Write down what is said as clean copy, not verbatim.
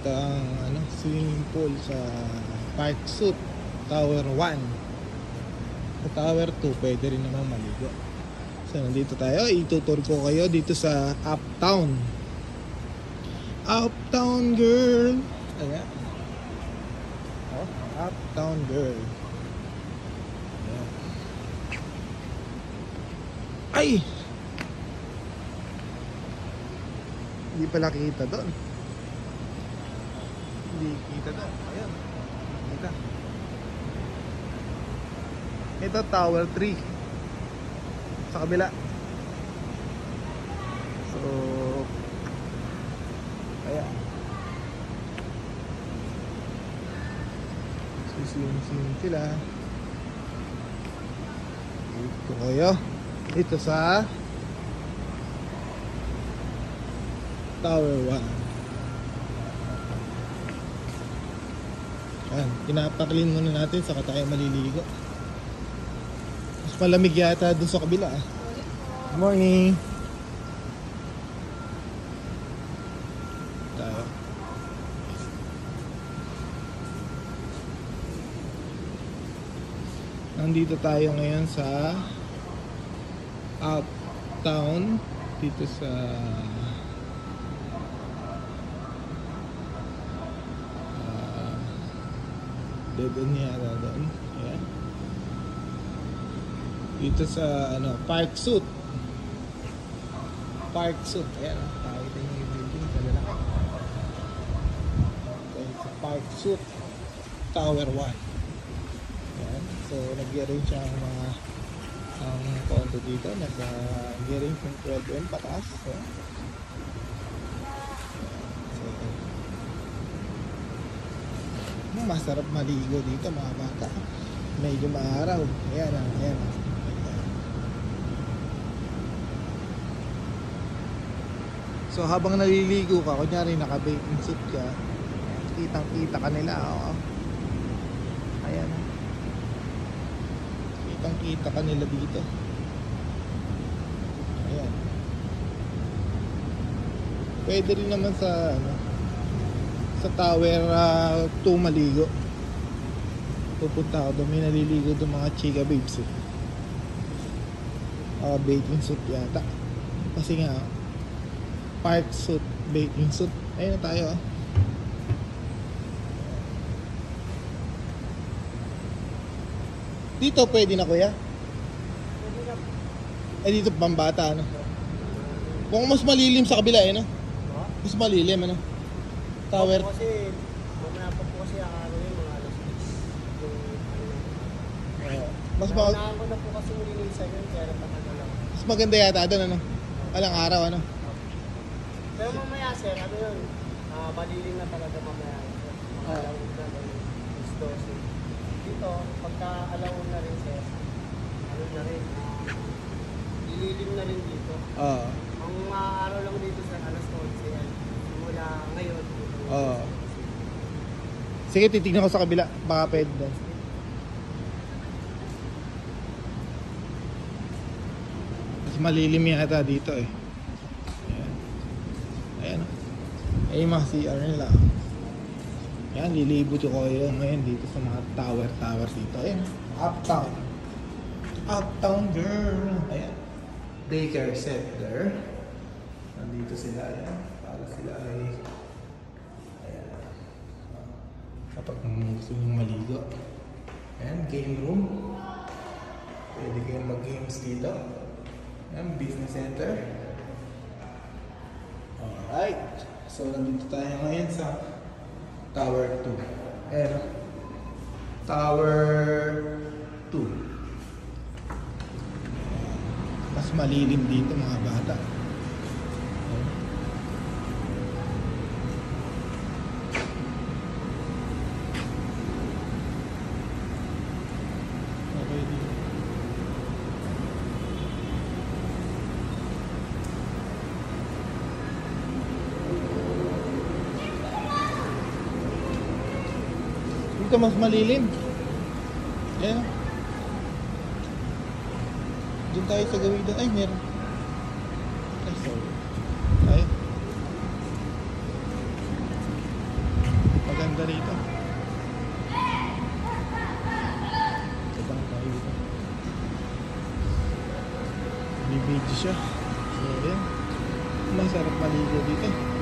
Ito ang swimming pool sa Park Suite Tower 1. Sa Tower 2 pwede rin naman maligo. So nandito tayo, itutur ko kayo dito sa Uptown. Uptown girl. Ayan. Oh, Uptown girl. Ayan. Ay! Hindi pala kita doon. Hindi kita doon. Ayan. Kita. Ito Tower 3. Sa kabila. So ayan. Sisiling sila. Dito kayo. Dito sa Tower 1. Ayan, pinapaklin muna natin saka tayo maliligo. Mas malamig yata dun sa kabila. Good morning. Tayo. Nandito tayo ngayon sa Uptown dito sa dead end yata doon. Ayan. Dito sa Park Suite. Park Suite. Ayan. Pakita nyo yung building sa lalaki. Okay, sa Park Suite Tower 1. Ayan. So nag-arrange siya ang mga condo dito. Nag-arrange ng 12M pataas. Ayan. Masarap maligo dito mga bata. Medyo maaraw. Ayan, ayan. So habang naliligo ka, kunyari naka-bathing suit ka, kitang kita ka nila. Oh. Ayan. Kitang kita ka nila dito. Ayan. Pwede rin naman sa sa Tower 2 maligo. Pupunta ako doon, may naliligo doon mga chika babes bathing suit yata kasi nga Park Suite bathing suit. Ayun na tayo. Dito pwede na kuya? Dito pambata kung mas malilim sa kabila mas malilim Tower. Kasi mamaya pa po kasi araw yun, mga alas 6. Mas Naunahan ko na po kasi nilinisan yun, kaya napakagala lang. mas maganda yata doon walang araw Pero mamaya sir, yun, malilim na talaga mamaya. Mga alaon na rin, gusto. Dito, pagka alaon na rin sir, na rin, ililim na rin dito. Ang araw lang dito sir, alas 11 yan. Mula ngayon. Sige, titignan ko sa kabila. Baka pwede doon. Mas malilim yata dito Ayan. Ayan. Ay, mga CR nila. Ayan, lilibot ko kayo ngayon dito sa mga tower dito. Ayan. Uptown. Uptown girl. Ayan. Daycare center. Nandito sila. Ayan. Para sila ay kapag gusto nyo maligo. Ayan, game room. Pwede kayong mag-games dito. Ayan, business center. Alright. So, nandito tayo ngayon sa Tower 2. Ayan. Tower 2. Mas malilim dito mga bata. Dito mas malilim. Ayan. Doon tayo sa gawin doon. Ay, meron. Ay, sorry. Ay. talaga rito. Ito ang tayo dito. Bibidyo siya. So, yan. Masarap maligo dito.